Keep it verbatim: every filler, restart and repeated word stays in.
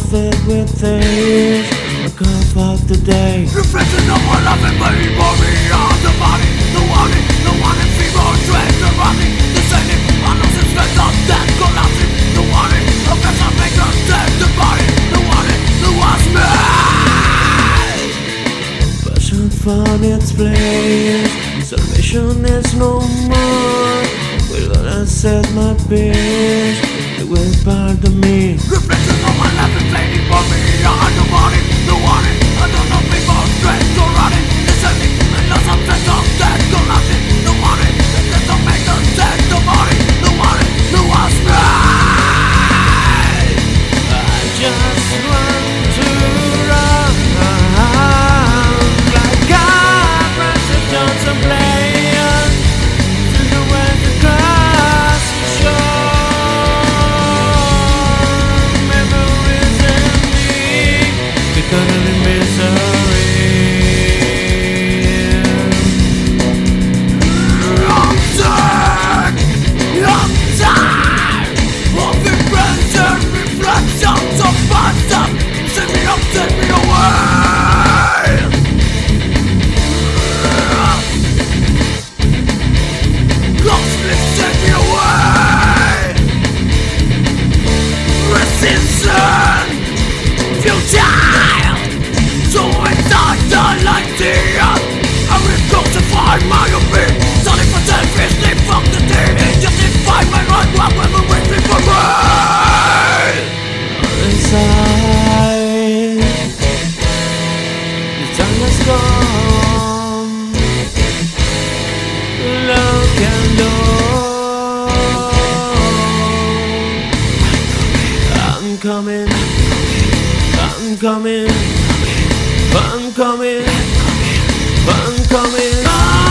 filled with things I can't fuck the day. Reflection of my life and bleeding for me on the body. The wanting, the wanting fever, dread, the rotting, the sending, I lost the strength of death collapsing. The wanting, of guess I make the dead, the body, the wanting, the was me. Passion found its place, salvation is no more. We're gonna set my pace, it will part of me. Reflection of my life and bleeding for me on the body. The wanting, I don't know people, dread, the rotting, the sending, I lost the strength of death collapsing. The wanting, the guess I make the dead, the body, the wanting, the was me. I just want to run like a Francis Johnson playing through the wind across the shore. Memories in me, becoming in misery. I'm sick, I'm tired of the friends and reflections of my stuff. Send me up, send me away. Ghostly, send me away. Resistance, futile. So it's not the light I will crucify my own being. Starting for selfishly, fuck the day. Justify my right, what will wait me for me. Inside, the time has gone. Look and look. I'm coming, I'm coming, I'm coming, I'm coming, I'm coming.